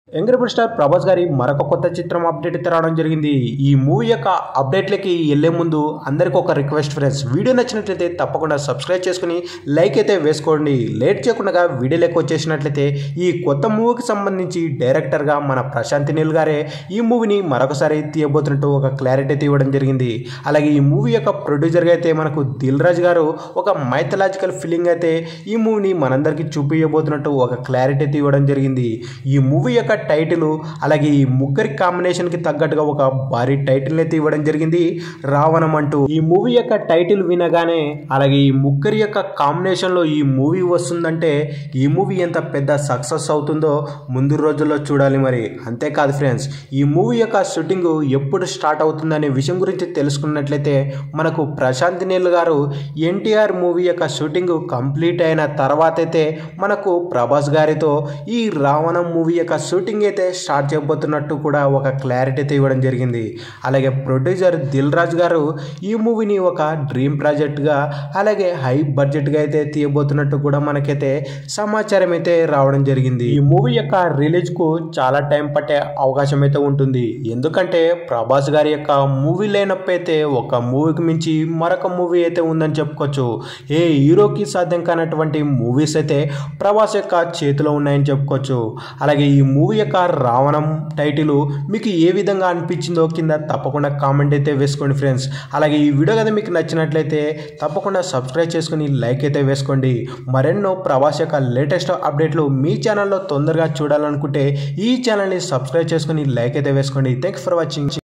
యంగ్రెబుల్ star Prabhas గారి మరొక కొత్త చిత్రం అప్డేట్ అయితే రావడం జరిగింది. ఈ మూవీ యొక్క అప్డేట్లకి వెళ్లే ముందు అందరికీ ఒక రిక్వెస్ట్ ఫ్రెండ్స్, వీడియో నచ్చినట్లయితే తప్పకుండా సబ్స్క్రైబ్ చేసుకుని లైక్ అయితే వేసుకోండి. లేట్ చేయకుండా వీడియోలోకి వచ్చేసినట్లయితే ఈ కొత్త మూవీకి సంబంధించి డైరెక్టర్గా మన ప్రశాంత్ నీల్ గారే ఈ మూవీని మరొకసారి తీయబోతున్నట్టు ఒక క్లారిటీ అయితే ఇవ్వడం జరిగింది. అలాగే ఈ మూవీ యొక్క ప్రొడ్యూసర్గా అయితే మనకు దిల్ రాజు గారు ఒక మైథలాజికల్ ఫీలింగ్ అయితే ఈ మూవీని మనందరికీ చూపించబోతున్నట్టు ఒక క్లారిటీ అయితే ఇవ్వడం జరిగింది. ఈ మూవీ యొక్క టైటిల్ అలాగే ఈ ముగ్గురి కాంబినేషన్ కి తగ్గట్టుగా ఒక భారీ టైటిల్ అయితే ఇవ్వడం జరిగింది, రావణం అంటూ. ఈ మూవీ యొక్క టైటిల్ వినగానే అలాగే ఈ ముగ్గురి యొక్క కాంబినేషన్ లో ఈ మూవీ వస్తుందంటే ఈ మూవీ ఎంత పెద్ద సక్సెస్ అవుతుందో ముందు రోజుల్లో చూడాలి. మరి అంతేకాదు ఫ్రెండ్స్, ఈ మూవీ యొక్క షూటింగ్ ఎప్పుడు స్టార్ట్ అవుతుందనే విషయం గురించి తెలుసుకున్నట్లయితే మనకు ప్రశాంత్ నీల్ గారు ఎన్టీఆర్ మూవీ యొక్క షూటింగ్ కంప్లీట్ అయిన తర్వాత అయితే మనకు ప్రభాస్ గారితో ఈ రావణం మూవీ యొక్క షూటింగ్ అయితే స్టార్ట్ చేయబోతున్నట్టు కూడా ఒక క్లారిటీ అయితే ఇవ్వడం జరిగింది. అలాగే ప్రొడ్యూసర్ దిల్ రాజు గారు ఈ మూవీని ఒక డ్రీమ్ ప్రాజెక్ట్గా అలాగే హై బడ్జెట్గా అయితే తీయబోతున్నట్టు కూడా మనకైతే సమాచారం అయితే రావడం జరిగింది. ఈ మూవీ యొక్క రిలీజ్కు చాలా టైం పట్టే అవకాశం అయితే ఉంటుంది. ఎందుకంటే ప్రభాస్ గారి యొక్క మూవీ లేనప్పుడు అయితే ఒక మూవీకి మించి మరొక మూవీ అయితే ఉందని చెప్పుకోవచ్చు. ఏ హీరోకి సాధ్యం కానటువంటి మూవీస్ అయితే ప్రభాస్ యొక్క చేతిలో ఉన్నాయని చెప్పుకోవచ్చు. అలాగే ఈ మూవీ యొక్క రావణం టైటిల్ మీకు ఏ విధంగా అనిపించిందో కింద తప్పకుండా కామెంట్ అయితే వేసుకోండి ఫ్రెండ్స్. అలాగే ఈ వీడియో కదా మీకు నచ్చినట్లయితే తప్పకుండా సబ్స్క్రైబ్ చేసుకుని లైక్ అయితే వేసుకోండి. మరెన్నో ప్రభాస్ యొక్క లేటెస్ట్ అప్డేట్లు మీ ఛానల్లో తొందరగా చూడాలనుకుంటే ఈ ఛానల్ని సబ్స్క్రైబ్ చేసుకుని లైక్ అయితే వేసుకోండి. Thanks for watching.